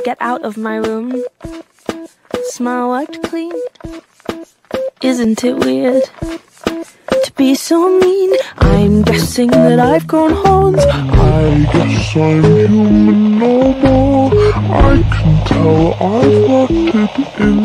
get out of my room. Smile wiped clean. Isn't it weird to be so mean? I'm guessing that I've grown horns. I guess I'm human no more. I can tell I've rotted in